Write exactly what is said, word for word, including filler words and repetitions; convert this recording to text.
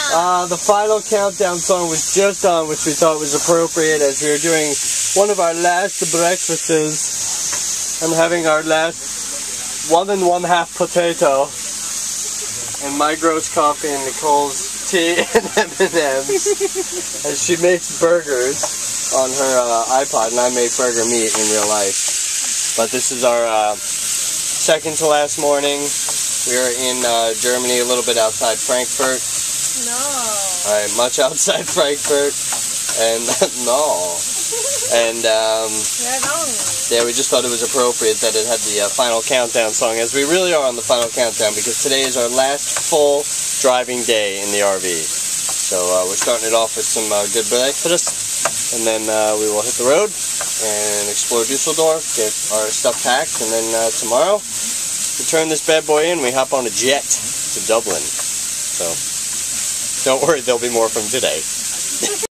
Uh, the final countdown song was just on, which we thought was appropriate as we were doing one of our last breakfasts and having our last one and one half potato and my gross coffee and Nicole's tea and M and M's as she makes burgers on her uh, iPod, and I make burger meat in real life. But this is our uh, second to last morning. We are in uh, Germany, a little bit outside Frankfurt. No. Alright, much outside Frankfurt. And, no. And, um, yeah, we just thought it was appropriate that it had the uh, final countdown song, as we really are on the final countdown, because today is our last full driving day in the R V. So uh, we're starting it off with some uh, good breakfast, and then uh, we will hit the road and explore Dusseldorf, get our stuff packed, and then uh, tomorrow we turn this bad boy in, we hop on a jet to Dublin. So don't worry, there'll be more from today.